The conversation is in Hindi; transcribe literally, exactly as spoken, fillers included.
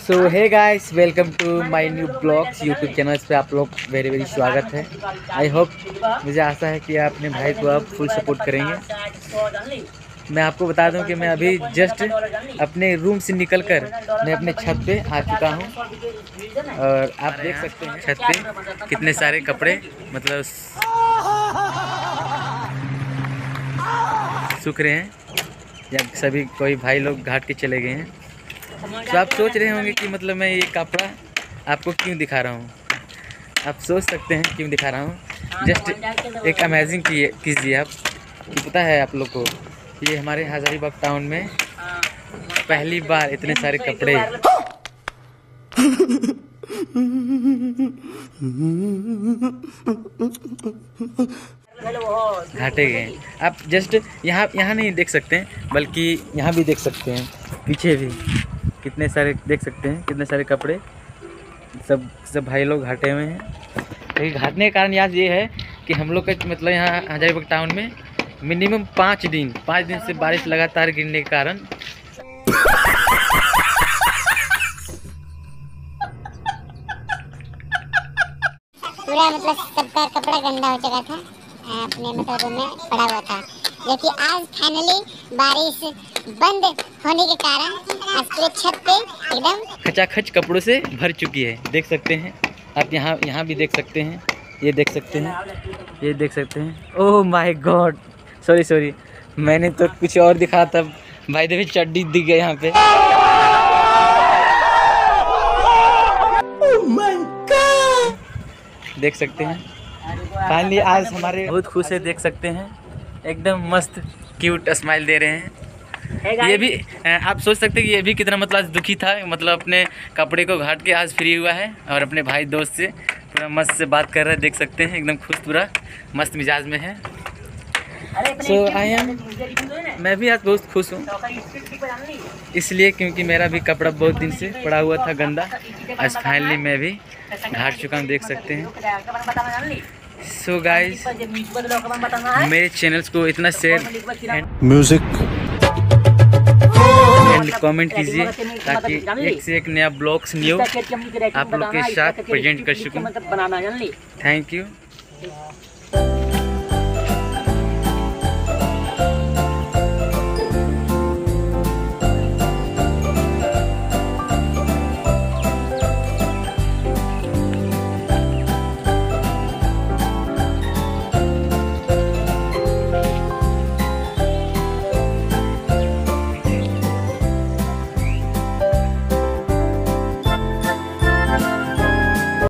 So hey guys, welcome to my new blogs YouTube channel पे आप लोग वेरी वेरी स्वागत है। आई होप, मुझे आशा है कि आप अपने भाई को आप फुल सपोर्ट करेंगे। मैं आपको बता दूं कि मैं अभी जस्ट अपने रूम से निकलकर मैं अपने छत पे आ चुका हूं और आप देख सकते हैं छत पे कितने सारे कपड़े मतलब सूख रहे हैं या सभी कोई भाई लोग घाट के चले गए हैं। तो आप सोच रहे होंगे कि मतलब मैं ये कपड़ा आपको क्यों दिखा रहा हूँ। आप सोच सकते हैं क्यों दिखा रहा हूँ। जस्ट एक अमेजिंग कीजिए आप कि पता है आप लोग को, ये हमारे हजारीबाग टाउन में पहली बार इतने सारे कपड़े घाटे गए। आप जस्ट यहाँ यहाँ नहीं देख सकते हैं, बल्कि यहाँ भी देख सकते हैं, पीछे भी कितने सारे देख सकते हैं, कितने सारे कपड़े सब सब भाई लोग घाटे हुए हैं। लेकिन घाटने का कारण याद ये है कि हम लोग का मतलब यहाँ हजारीबाग टाउन में मिनिमम पाँच दिन पाँच दिन से बारिश लगातार गिरने के कारण पूरा मतलब सबका कपड़ा गंदा हो चुका था, अपने मतलब रूम में पड़ा हुआ था। लेकिन आज फाइनली बारिश बंद होने के कारण आज पूरे छत पे एकदम खचाखच कपड़ों से भर चुकी है। देख सकते हैं आप, यहाँ यहाँ भी देख सकते हैं, ये देख सकते हैं, ये देख सकते हैं। Oh my god, sorry sorry मैंने तो कुछ और दिखा था भाई। देखिए चड्डी दिख गई यहाँ पे। oh my God! देख सकते हैं फाइनली आज हमारे बहुत खुश है। देख सकते हैं एकदम मस्त क्यूट स्माइल दे रहे हैं। ये भी आप सोच सकते हैं कि ये भी कितना मतलब आज दुखी था, मतलब अपने कपड़े को घाट के आज फ्री हुआ है और अपने भाई दोस्त से पूरा मस्त से बात कर रहा है। देख सकते हैं एकदम खुश, पूरा मस्त मिजाज में है। सो आई एम मैं भी आज बहुत खुश हूँ इसलिए क्योंकि मेरा भी कपड़ा बहुत दिन से पड़ा हुआ था गंदा। आज फाइनली मैं भी घाट चुका हूँ, देख सकते हैं। सो गाइस, मेरे चैनल्स को इतना शेयर म्यूजिक एंड कमेंट कीजिए ताकि एक से एक नया ब्लॉग्स न्यू आप लोग के साथ प्रेजेंट कर सकूँ। Thank you.